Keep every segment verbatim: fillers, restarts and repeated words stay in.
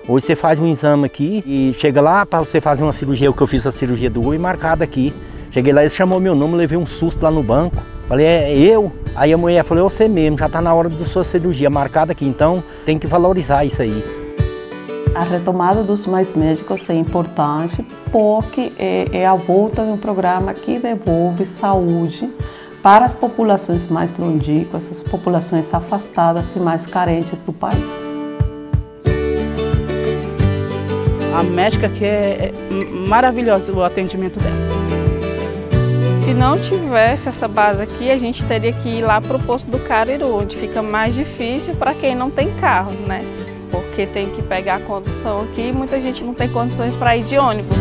Hoje você faz um exame aqui e chega lá para você fazer uma cirurgia, o que eu fiz a cirurgia do olho marcada aqui. Cheguei lá, ele chamou meu nome, levei um susto lá no banco. Falei, é eu? Aí a mulher falou, é você mesmo, já está na hora da sua cirurgia marcada aqui, então tem que valorizar isso aí. A retomada dos mais médicos é importante porque é, é a volta de um programa que devolve saúde para as populações mais longínquas, as populações afastadas e mais carentes do país. A médica aqui é maravilhosa, o atendimento dela. Se não tivesse essa base aqui, a gente teria que ir lá para o posto do Caruaru, onde fica mais difícil para quem não tem carro, né? Porque tem que pegar a condução aqui e muita gente não tem condições para ir de ônibus.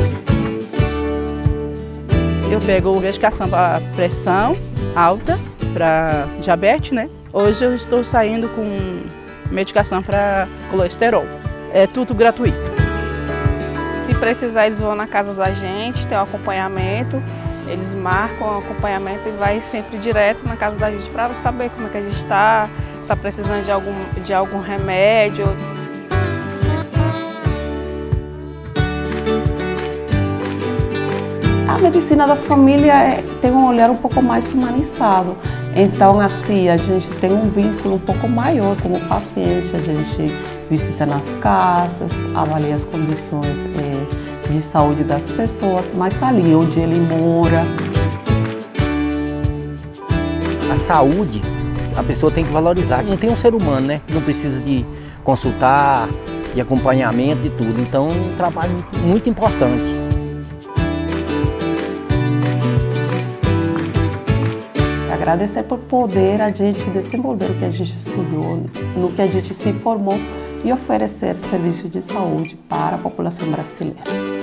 Eu pego medicação para pressão alta, para diabetes, né? Hoje eu estou saindo com medicação para colesterol. É tudo gratuito. Se precisar, eles vão na casa da gente, tem um acompanhamento. Eles marcam o acompanhamento e vai sempre direto na casa da gente para saber como é que a gente está, se está precisando de algum, de algum remédio. A medicina da família é, tem um olhar um pouco mais humanizado. Então, assim, a gente tem um vínculo um pouco maior como paciente. A gente visita nas casas, avalia as condições é, de saúde das pessoas, mas ali onde ele mora. A saúde, a pessoa tem que valorizar. Não tem um ser humano, né? Que não precisa de consultar, de acompanhamento e tudo. Então, é um trabalho muito importante. Agradecer por poder a gente desenvolver o que a gente estudou, no que a gente se formou e oferecer serviço de saúde para a população brasileira.